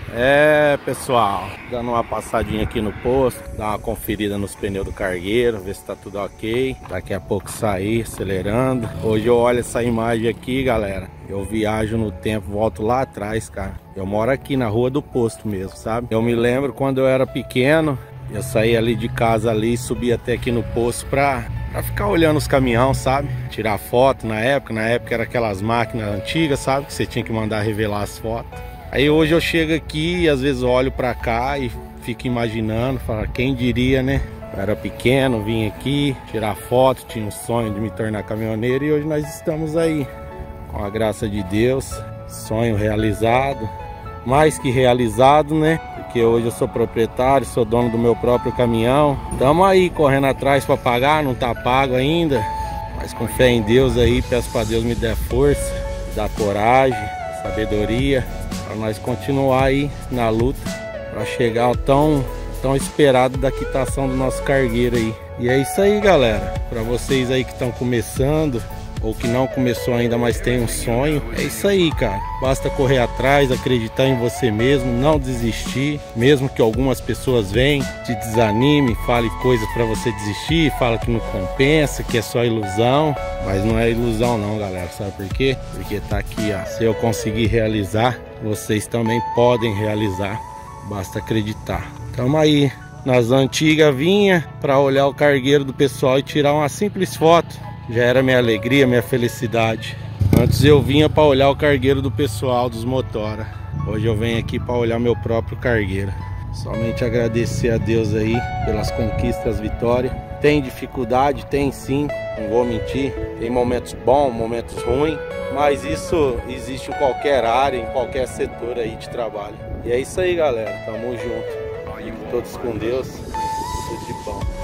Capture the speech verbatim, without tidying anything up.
É, pessoal, dando uma passadinha aqui no posto, dar uma conferida nos pneus do cargueiro, ver se tá tudo ok. Daqui a pouco sair, acelerando. Hoje eu olho essa imagem aqui, galera. Eu viajo no tempo, volto lá atrás, cara. Eu moro aqui na rua do posto mesmo, sabe? Eu me lembro quando eu era pequeno, eu saía ali de casa ali, subia até aqui no posto pra, pra ficar olhando os caminhões, sabe? Tirar foto na época, na época era aquelas máquinas antigas, sabe? Que você tinha que mandar revelar as fotos. Aí hoje eu chego aqui e às vezes olho pra cá e fico imaginando, falo, quem diria, né? Eu era pequeno, vim aqui tirar foto, tinha um sonho de me tornar caminhoneiro e hoje nós estamos aí, com a graça de Deus, sonho realizado, mais que realizado, né? Porque hoje eu sou proprietário, sou dono do meu próprio caminhão. Estamos aí correndo atrás para pagar, não tá pago ainda, mas com fé em Deus aí, peço para Deus me dê força, me dê coragem, sabedoria, para nós continuar aí na luta para chegar ao tão, tão esperado da quitação do nosso cargueiro aí. E é isso aí, galera. Para vocês aí que estão começando ou que não começou ainda, mas tem um sonho, é isso aí, cara. Basta correr atrás, acreditar em você mesmo, não desistir, mesmo que algumas pessoas venham, te desanime, fale coisas para você desistir, fala que não compensa, que é só ilusão, mas não é ilusão não, galera. Sabe por quê? Porque tá aqui, ó. Se eu conseguir realizar, vocês também podem realizar, basta acreditar. Tamo aí nas antigas, vinha para olhar o cargueiro do pessoal e tirar uma simples foto, já era minha alegria, minha felicidade. Antes eu vinha para olhar o cargueiro do pessoal dos motora, hoje eu venho aqui para olhar meu próprio cargueiro. Somente agradecer a Deus aí pelas conquistas, vitórias. Tem dificuldade, tem sim, não vou mentir, tem momentos bons, momentos ruins, mas isso existe em qualquer área, em qualquer setor aí de trabalho. E é isso aí, galera, tamo junto. Todos com Deus, tudo de bom.